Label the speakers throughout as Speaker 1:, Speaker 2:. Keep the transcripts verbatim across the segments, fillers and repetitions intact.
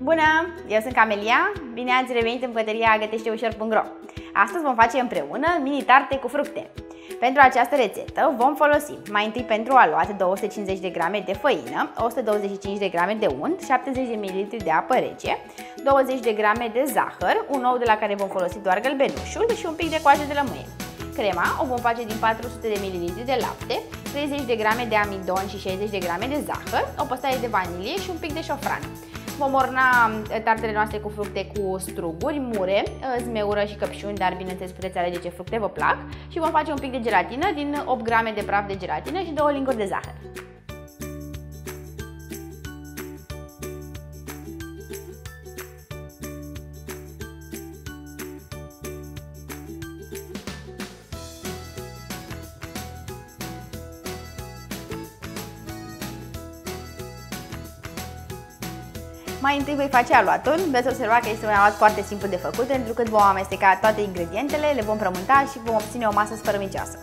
Speaker 1: Bună! Eu sunt Camelia, bine ați revenit în bucătăria gătește ușor punct ro. Astăzi vom face împreună mini tarte cu fructe. Pentru această rețetă vom folosi mai întâi pentru aluat două sute cincizeci de grame de făină, o sută douăzeci și cinci de grame de unt, șaptezeci de mililitri de apă rece, douăzeci de grame de zahăr, un ou de la care vom folosi doar gălbenușul și un pic de coajă de lămâie. Crema o vom face din patru sute de mililitri de lapte, treizeci de grame de amidon și șaizeci de grame de zahăr, o păstaie de vanilie și un pic de șofran. Vom orna tartele noastre cu fructe cu struguri, mure, zmeură și căpșuni, dar bineînțeles puteți alege ce fructe vă plac. Și vom face un pic de gelatină din opt grame de praf de gelatină și două linguri de zahăr. Mai întâi voi face aluatul. Veți observa că este un aluat foarte simplu de făcut, pentru că vom amesteca toate ingredientele, le vom frământa și vom obține o masă sfărămicioasă.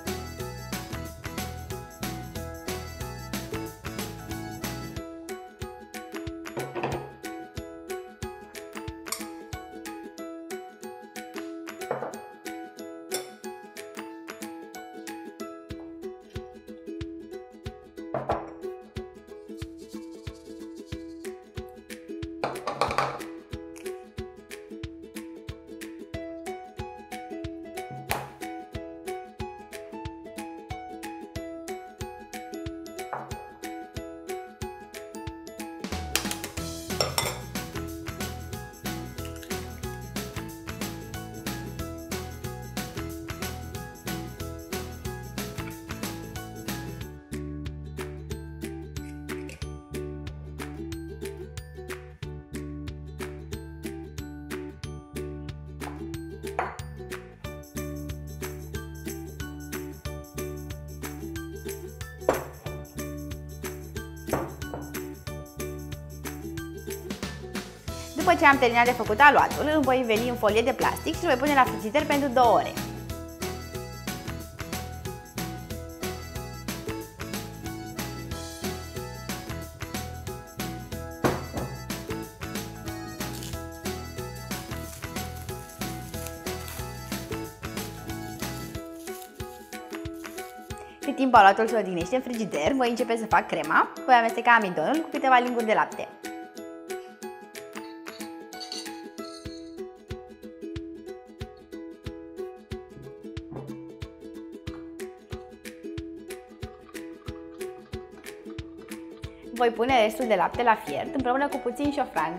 Speaker 1: După ce am terminat de făcut aluatul, îl voi înveli în folie de plastic și îl voi pune la frigider pentru două ore. Cât timp aluatul se odihnește în frigider, voi începe să fac crema. Voi amesteca amidonul cu câteva linguri de lapte. Voi pune restul de lapte la fiert împreună cu puțin șofran.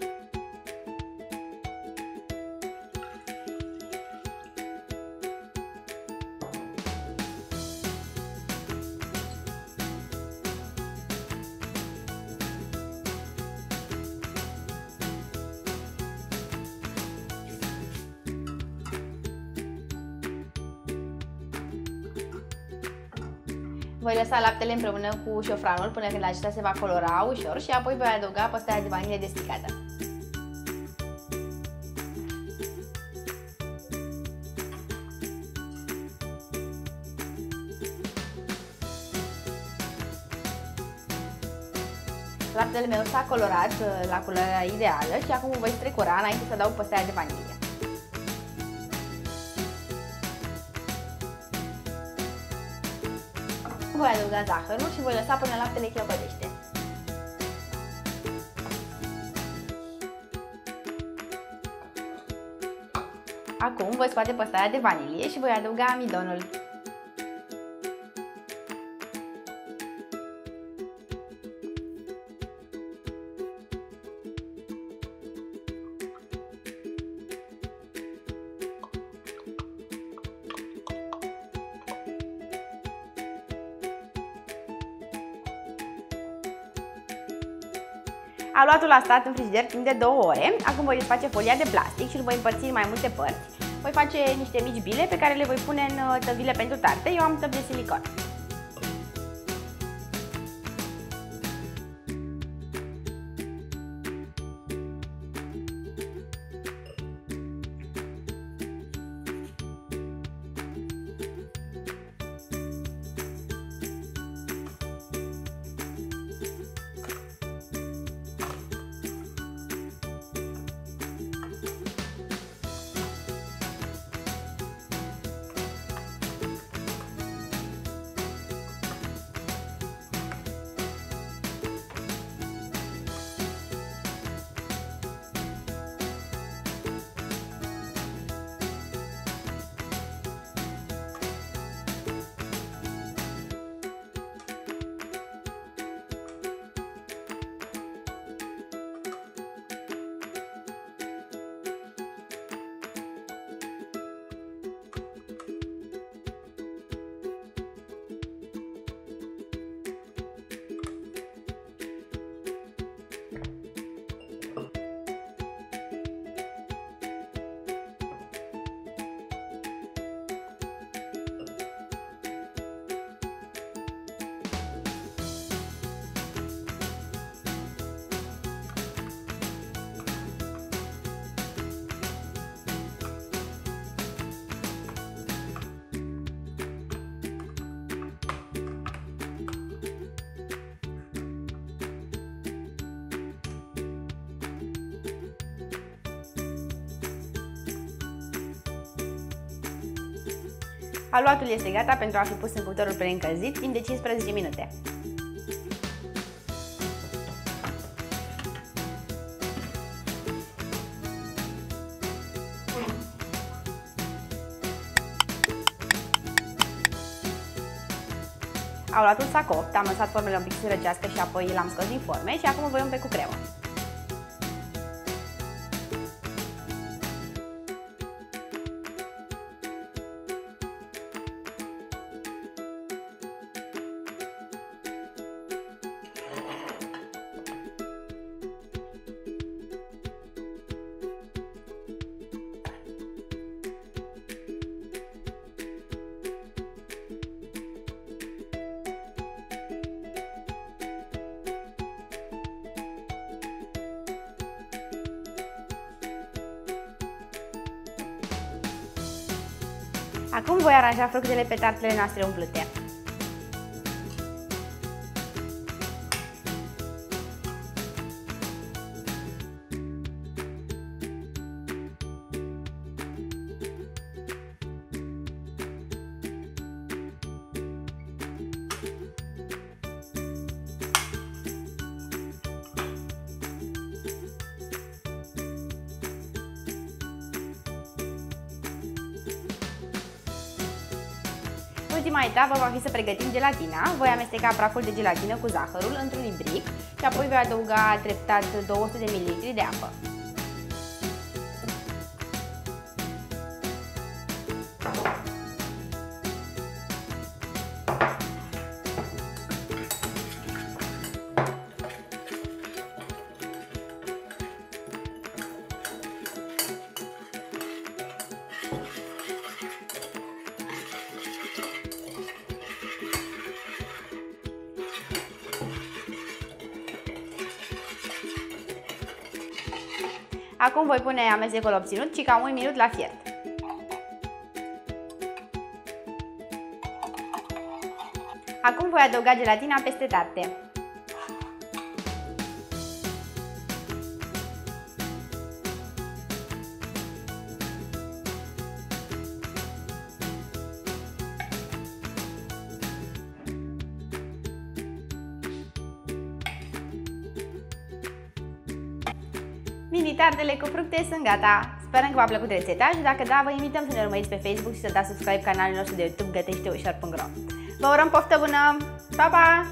Speaker 1: Voi lăsa laptele împreună cu șofranul până când acesta se va colora ușor și apoi voi adăuga păstaia de vanilie desticată. Laptele meu s-a colorat la culoarea ideală și acum voi strecura înainte să adaug păstaia de vanilie. Voi adăuga zahărul și voi lăsa până laptele clăpătește. Acum voi scoate păstaia de vanilie și voi adăuga amidonul. Aluatul a stat în frigider timp de două ore. Acum voi desface folia de plastic și îl voi împărți în mai multe părți. Voi face niște mici bile pe care le voi pune în tăvile pentru tarte. Eu am tăvi de silicon. Aluatul este gata pentru a fi pus în cuptorul preîncălzit timp de cincisprezece minute. Aluatul s-a copt, am lăsat formele un pic să se răcească și apoi l-am scos din forme și acum îl voi umple cu cremă. Acum voi aranja fructele pe tartele noastre umplute. Ultima etapă va fi să pregătim gelatina. Voi amesteca praful de gelatină cu zahărul într-un ibric și apoi voi adăuga treptat două sute de mililitri de apă. Acum voi pune amestecul obținut și cam un minut la fiert. Acum voi adăuga gelatina peste tarte. Mini tartele cu fructe sunt gata! Sperăm că v-a plăcut rețeta și dacă da, vă invităm să ne urmăriți pe Facebook și să dați subscribe canalul nostru de YouTube gătește ușor punct ro. Vă urăm poftă bună! Pa, pa!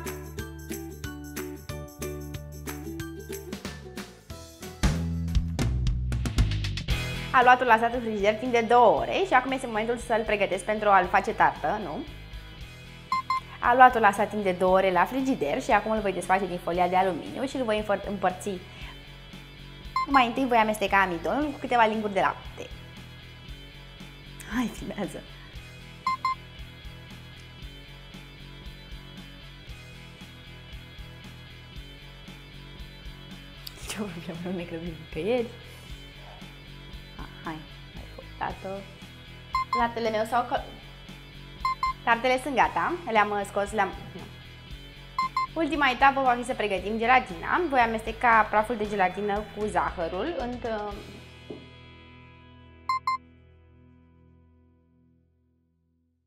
Speaker 1: Aluatul lăsat în frigider timp de două ore și acum este momentul să-l pregătesc pentru a-l face tartă, nu? Aluatul lăsat timp de două ore la frigider și acum îl voi desface din folia de aluminiu și îl voi împărți. Mai întâi voi amesteca amidonul cu câteva linguri de lapte. Hai, filmează! Ce problemă, nu ne grăbim nicăieri. Hai, mai făcut. Laptele meu s-au căl... Tartele sunt gata, le-am scos, le-am... Ultima etapă va fi să pregătim gelatina. Voi amesteca praful de gelatină cu zahărul